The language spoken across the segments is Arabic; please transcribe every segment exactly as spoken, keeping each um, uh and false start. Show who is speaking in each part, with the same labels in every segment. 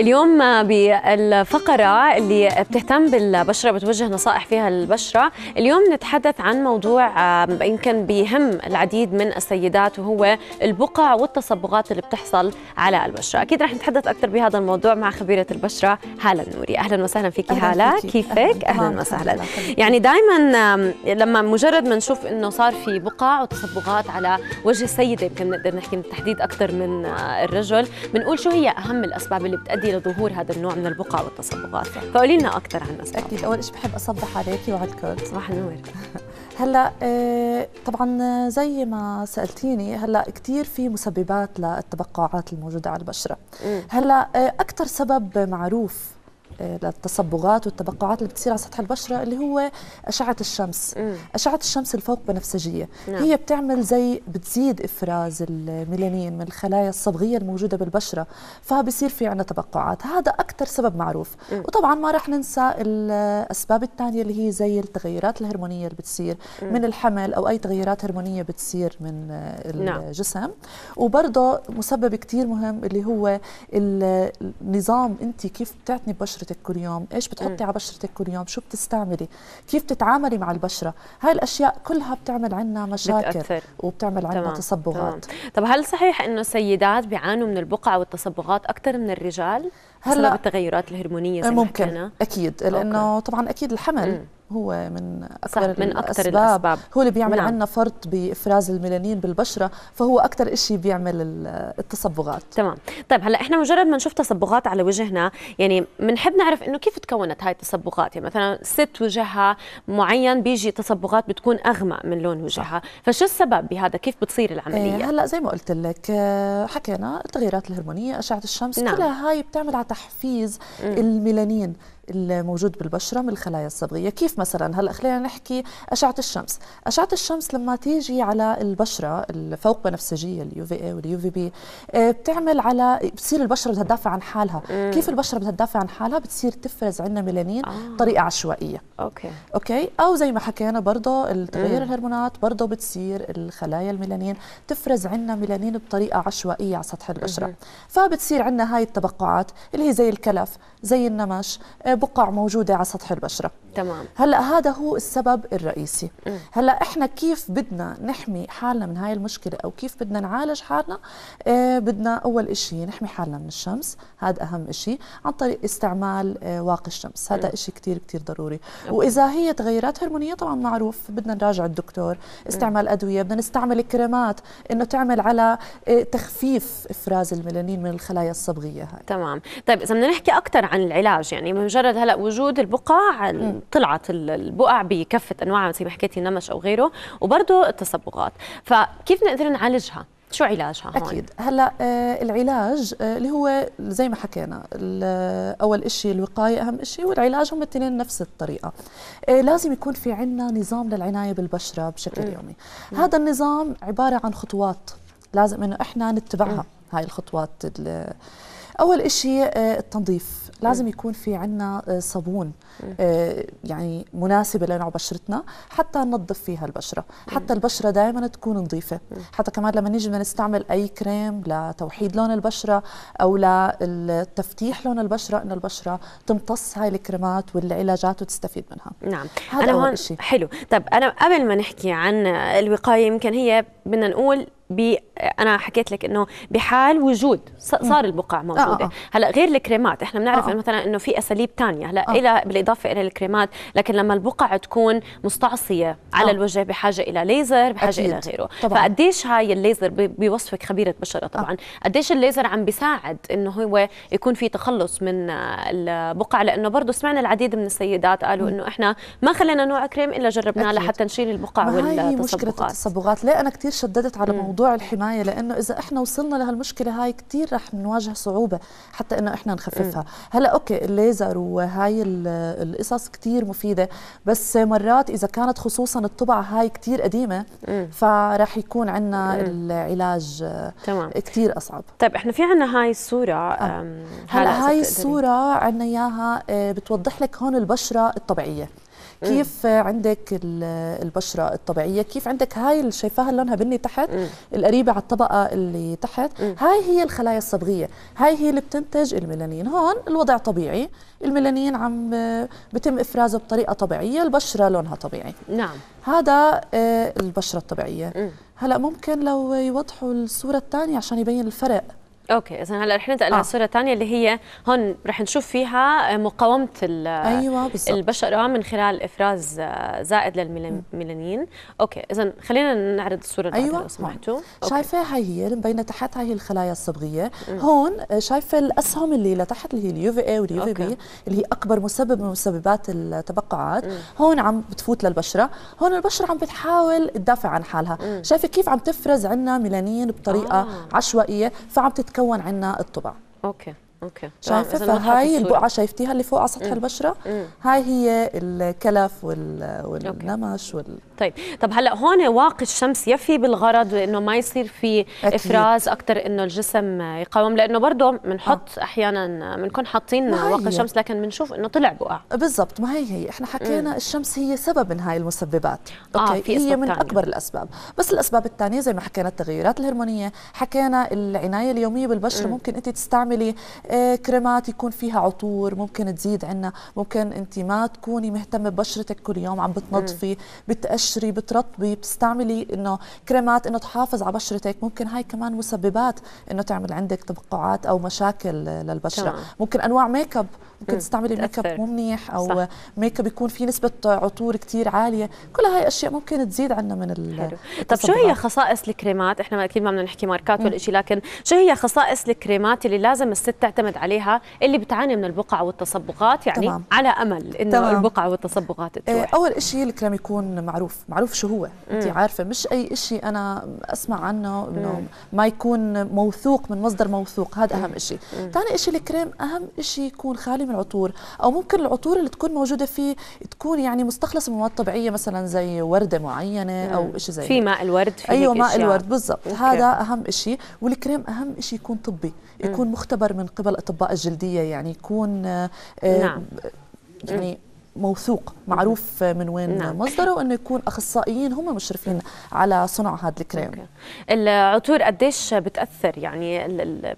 Speaker 1: اليوم بالفقرة اللي بتهتم بالبشرة بتوجه نصائح فيها البشرة، اليوم نتحدث عن موضوع يمكن بيهم العديد من السيدات وهو البقع والتصبغات اللي بتحصل على البشرة. أكيد رح نتحدث أكثر بهذا الموضوع مع خبيرة البشرة هالة النوري. أهلا وسهلا فيكي هالة، كيفك؟ أهلا وسهلا. يعني دائما لما مجرد ما نشوف إنه صار في بقع وتصبغات على وجه السيدة، يمكن نقدر نحكي بالتحديد أكثر من الرجل، بنقول شو هي أهم الأسباب اللي بتؤدي لظهور هذا النوع من البقع والتصبغات؟ فقولي لنا أكثر عن الأسباب.
Speaker 2: أكيد. أول شيء بحب أصبح عليكي وعلى الكل.
Speaker 1: صباح النور.
Speaker 2: هلا آه طبعا زي ما سألتيني، هلا كثير في مسببات للتبقعات الموجودة على البشرة. م. هلا آه أكثر سبب معروف للتصبغات والتبقعات اللي بتصير على سطح البشرة اللي هو أشعة الشمس. مم. أشعة الشمس الفوق بنفسجية. نعم. هي بتعمل زي بتزيد إفراز الميلانين من الخلايا الصبغية الموجودة بالبشرة، فبصير في عنا تبقعات. هذا أكثر سبب معروف. مم. وطبعا ما رح ننسى الأسباب الثانية اللي هي زي التغيرات الهرمونية اللي بتصير مم. من الحمل أو أي تغيرات هرمونية بتصير من الجسم. نعم. وبرضه مسبب كتير مهم اللي هو النظام، أنت كيف بتعتني ببشرة كل يوم، ايش بتحطي م. على بشرتك كل يوم، شو بتستعملي، كيف تتعاملي مع البشره، هاي الاشياء كلها بتعمل عنا مشاكل بتأثر. وبتعمل عنا تمام. تصبغات. تمام.
Speaker 1: طب هل صحيح انه السيدات بيعانوا من البقع والتصبغات اكثر من الرجال بسبب التغيرات الهرمونيه زي
Speaker 2: ممكن
Speaker 1: ما حكينا؟
Speaker 2: اكيد، لانه أوكي. طبعا اكيد الحمل م. هو من أكثر
Speaker 1: من أكثر الأسباب. الأسباب
Speaker 2: هو اللي بيعمل
Speaker 1: نعم.
Speaker 2: عنا فرط بإفراز الميلانين بالبشرة، فهو أكثر إشي بيعمل التصبغات.
Speaker 1: تمام. طيب هلا إحنا مجرد ما نشوف تصبغات على وجهنا، يعني بنحب نعرف إنه كيف تكونت هاي التصبغات. يعني مثلا ست وجهها معين بيجي تصبغات بتكون أغمق من لون وجهها، فشو السبب بهذا؟ كيف بتصير العملية؟
Speaker 2: هلا زي ما قلت لك، حكينا التغيرات الهرمونية، أشعة الشمس، نعم. كلها هاي بتعمل على تحفيز م. الميلانين الموجود بالبشرة من الخلايا الصبغية. كيف مثلا؟ هلا خلينا نحكي أشعة الشمس. أشعة الشمس لما تيجي على البشرة الفوق بنفسجية اليو في اي واليو في بي بتعمل على بتصير البشرة بدها تدافع عن حالها. مم. كيف البشرة بدها تدافع عن حالها؟ بتصير تفرز عندنا ميلانين بطريقة آه. عشوائية.
Speaker 1: اوكي
Speaker 2: اوكي او زي ما حكينا برضه التغير الهرمونات برضه بتصير الخلايا الميلانين تفرز عندنا ميلانين بطريقة عشوائية على سطح البشرة. مم. فبتصير عندنا هاي التبقعات اللي هي زي الكلف، زي النمش، بقع موجودة على سطح البشرة.
Speaker 1: تمام.
Speaker 2: هلا هذا هو السبب الرئيسي. م. هلا احنا كيف بدنا نحمي حالنا من هاي المشكلة او كيف بدنا نعالج حالنا؟ آه بدنا اول اشي نحمي حالنا من الشمس، هذا اهم اشي، عن طريق استعمال آه واقي الشمس، هذا م. اشي كتير كتير ضروري. أوكي. واذا هي تغيرات هرمونية طبعا معروف بدنا نراجع الدكتور، استعمال م. ادوية، بدنا نستعمل كريمات انه تعمل على آه تخفيف افراز الميلانين من الخلايا الصبغية هاي.
Speaker 1: تمام. طيب اذا بدنا نحكي اكثر عن العلاج، يعني مجرد هلا وجود البقع م. طلعت البقع بكافة أنواعها زي ما حكيتي نمش أو غيره، وبرضه التصبغات، فكيف نقدر نعالجها؟ شو علاجها هون؟
Speaker 2: أكيد. هلا آه العلاج آه اللي هو زي ما حكينا، أول شيء الوقاية أهم شيء، والعلاج هم الاثنين نفس الطريقة. آه لازم يكون في عنا نظام للعناية بالبشرة بشكل م. يومي. م. هذا النظام عبارة عن خطوات لازم إنه إحنا نتبعها. م. هاي الخطوات. أول شيء آه التنظيف، لازم يكون في عنا صابون آه يعني مناسبة لنوع بشرتنا حتى ننظف فيها البشرة، حتى البشرة دائما تكون نظيفة، حتى كمان لما نيجي بدنا نستعمل أي كريم لتوحيد لون البشرة أو لتفتيح لون البشرة، إن البشرة تمتص هاي الكريمات والعلاجات وتستفيد منها.
Speaker 1: نعم.
Speaker 2: هذا
Speaker 1: أنا
Speaker 2: أول
Speaker 1: هون
Speaker 2: شيء.
Speaker 1: حلو. طب أنا قبل ما نحكي عن الوقاية، يمكن هي بدنا نقول بي أنا حكيت لك إنه بحال وجود صار البقع موجودة. آه آه. هلا غير الكريمات إحنا بنعرف آه آه. مثلا إنه في أساليب تانية هلا آه. إلى بالإضافة إلى الكريمات، لكن لما البقع تكون مستعصية على آه. الوجه بحاجة إلى ليزر، بحاجة أكيد. إلى غيره. طبعاً. فقديش هاي الليزر بوصفك خبيرة بشرة طبعا آه. قديش الليزر عم بيساعد إنه هو يكون في تخلص من البقع؟ لأنه برضه سمعنا العديد من السيدات قالوا إنه إحنا ما خلينا نوع كريم إلا جربناه لحتى نشيل البقع والتصبغات.
Speaker 2: هي مشكلة التصبغات. ليه أنا كتير شددت على مم. موضوع الحماية؟ لأنه إذا إحنا وصلنا لهالمشكلة هاي كتير رح نواجه صعوبة حتى إنه إحنا نخففها. مم. هلا أوكي الليزر وهاي القصص كتير مفيدة، بس مرات إذا كانت خصوصا الطبعة هاي كتير قديمة مم. فرح يكون عنا العلاج تمام. كتير أصعب.
Speaker 1: طيب إحنا في عنا هاي الصورة.
Speaker 2: آه. هلا هاي الصورة عنا إياها بتوضح لك هون البشرة الطبيعية كيف عندك البشره الطبيعيه، كيف عندك هاي اللي شايفاها لونها بني تحت مم. القريبه على الطبقه اللي تحت، مم. هاي هي الخلايا الصبغيه، هاي هي اللي بتنتج الميلانين. هون الوضع طبيعي، الميلانين عم بتم افرازه بطريقه طبيعيه، البشره لونها طبيعي.
Speaker 1: نعم،
Speaker 2: هذا البشره الطبيعيه. مم. هلا ممكن لو يوضحوا الصوره الثانيه عشان يبين الفرق.
Speaker 1: اوكي، اذا هلا رح ننتقل آه. للصوره الثانيه اللي هي هون رح نشوف فيها مقاومه
Speaker 2: أيوة
Speaker 1: البشره من خلال افراز زائد للميلانين. اوكي، اذا خلينا نعرض الصوره اللي
Speaker 2: أيوة.
Speaker 1: لو سمحتوا.
Speaker 2: شايفه هاي هي مبينه تحت، هاي هي الخلايا الصبغيه. مم. هون شايفه الاسهم اللي لتحت اللي هي اليو في اي واليو في بي اللي هي اكبر مسبب من مسببات التبقعات. مم. هون عم بتفوت للبشره، هون البشره عم بتحاول تدافع عن حالها. مم. شايفه كيف عم تفرز عنا ميلانين بطريقه آه. عشوائيه، فعم تتكون عنا الطبع.
Speaker 1: اوكي اوكي،
Speaker 2: شايفه فهاي البقعه شايفتيها اللي فوق على سطح البشره، مم. هاي هي الكلف وال... والنمش وال...
Speaker 1: طيب طب هلا هون واقي الشمس يفي بالغرض انه ما يصير في أكيد. افراز اكثر انه الجسم يقاوم، لانه برضه بنحط آه. احيانا بنكون حاطين واقي الشمس لكن بنشوف انه طلع بقع.
Speaker 2: بالضبط، ما هي هي احنا حكينا مم. الشمس هي سبب من هاي المسببات. اوكي،
Speaker 1: آه في
Speaker 2: هي من
Speaker 1: تانية.
Speaker 2: اكبر الاسباب، بس الاسباب الثانيه زي ما حكينا التغيرات الهرمونيه، حكينا العنايه اليوميه بالبشره. مم. ممكن انت تستعملي آه كريمات يكون فيها عطور، ممكن تزيد عنا، ممكن انت ما تكوني مهتمه ببشرتك كل يوم، عم بتنظفي، بتقشري، بترطبي، بتستعملي انه كريمات انه تحافظ على بشرتك، ممكن هاي كمان مسببات انه تعمل عندك تبقعات او مشاكل للبشره. طبعا. ممكن انواع ميك اب، ممكن تستعملي ميك اب مو منيح، او صح. ميك اب يكون فيه نسبه عطور كثير عاليه، كل هاي اشياء ممكن تزيد عنا من ال.
Speaker 1: طب شو هي خصائص الكريمات؟ احنا اكيد ما بدنا نحكي ماركات ولا شيء، لكن شو هي خصائص الكريمات اللي لازم الست تعتمد عليها اللي بتعاني من البقع والتصبغات، يعني تمام. على امل انه تمام. البقع والتصبغات تروح؟
Speaker 2: اول شيء الكريم يكون معروف، معروف شو هو، انت عارفه، مش اي شيء انا اسمع عنه انه ما يكون موثوق من مصدر موثوق، هذا اهم شيء. ثاني شيء الكريم اهم شيء يكون خالي من العطور، او ممكن العطور اللي تكون موجوده فيه تكون يعني مستخلصه من مواد طبيعيه، مثلا زي ورده معينه او شيء زي
Speaker 1: في ماء الورد، في
Speaker 2: ايوه ماء الورد بالضبط، هذا اهم شيء. والكريم اهم شيء يكون طبي، يكون مم. مختبر من قبل اطباء الجلديه، يعني يكون آه نعم. يعني موثوق، معروف من وين نعم. مصدره، وانه يكون اخصائيين هم مشرفين على صنع هذا الكريم. أوكي.
Speaker 1: العطور قديش بتاثر؟ يعني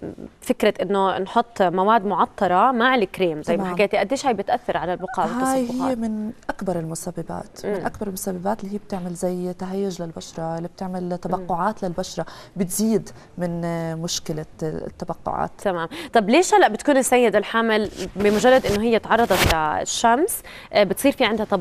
Speaker 1: فكره انه نحط مواد معطره مع الكريم زي ما حكيتي، قديش هي بتاثر على البقع والتصبغات؟
Speaker 2: هاي هي من اكبر المسببات، مم. من اكبر المسببات اللي هي بتعمل زي تهيج للبشره، اللي بتعمل تبقعات مم. للبشره، بتزيد من مشكله التبقعات.
Speaker 1: تمام. طب ليش هلا بتكون السيده الحامل بمجرد انه هي تعرضت للشمس بتصير في عندها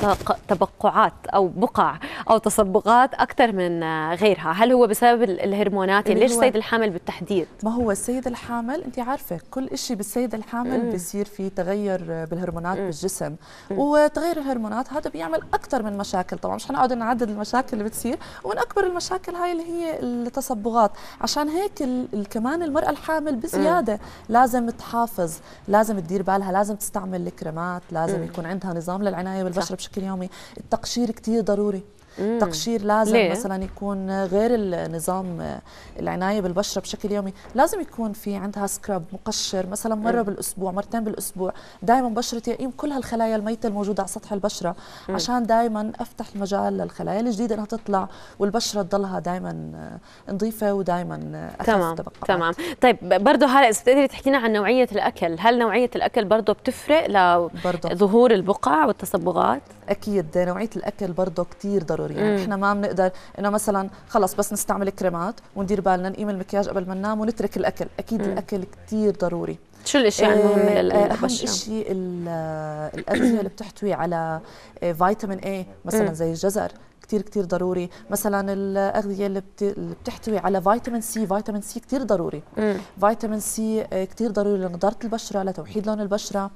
Speaker 1: تبقعات او بقع او تصبغات اكثر من غيرها؟ هل هو بسبب الهرمونات؟ يعني ليش السيده الحامل بالتحديد؟
Speaker 2: ما هو السيده الحامل انت عارفه كل شيء بالسيده الحامل مم. بيصير في تغير بالهرمونات مم. بالجسم، مم. وتغير الهرمونات هذا بيعمل اكثر من مشاكل. طبعا مش حنقعد نعدد المشاكل اللي بتصير، ومن اكبر المشاكل هاي اللي هي التصبغات. عشان هيك كمان المراه الحامل بزياده مم. لازم تحافظ، لازم تدير بالها، لازم تستعمل الكريمات، لازم مم. يكون عندها نظام للعنايه بالبشره بشكل يومي. التقشير كثير ضروري، مم. تقشير لازم ليه؟ مثلا يكون غير النظام العنايه بالبشره بشكل يومي، لازم يكون في عندها سكراب مقشر مثلا مره مم. بالاسبوع، مرتين بالاسبوع، دائما بشرتي يقيم كل هالخلايا الميته الموجوده على سطح البشره، مم. عشان دائما افتح المجال للخلايا الجديده انها تطلع، والبشره تضلها دائما نظيفه ودائما اخف.
Speaker 1: تمام تبقعات. تمام. طيب برضه هلا اذا بتقدري تحكي لنا عن نوعيه الاكل، هل نوعيه الاكل برضه بتفرق لظهور البقع والتصبغات؟
Speaker 2: اكيد نوعيه الاكل برضه كثير ضروري، يعني احنا ما بنقدر انه مثلا خلص بس نستعمل كريمات وندير بالنا نقيم المكياج قبل ما ننام ونترك الاكل، اكيد مم. الاكل كثير ضروري.
Speaker 1: شو الاشياء المهمه للبشره؟
Speaker 2: اهم شيء الاغذيه اللي بتحتوي على فيتامين اي مثلا مم. زي الجزر، كثير كثير ضروري. مثلا الاغذيه اللي بتحتوي على فيتامين سي، فيتامين سي كثير ضروري. مم. فيتامين سي كثير ضروري لنضاره البشره، لتوحيد لون البشره،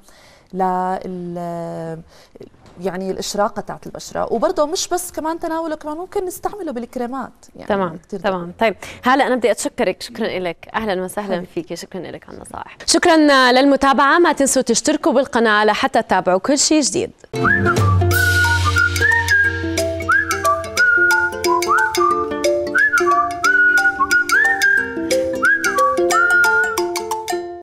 Speaker 2: ل يعني الاشراقه تاعت البشره، وبرضه مش بس كمان تناوله، كمان ممكن نستعمله بالكريمات. يعني
Speaker 1: تمام تمام. طيب هلا انا بدي اتشكرك، شكرا لك، اهلا وسهلا فيك، شكرا لك على النصائح. شكرا للمتابعه، ما تنسوا تشتركوا بالقناه لحتى تتابعوا كل شيء جديد.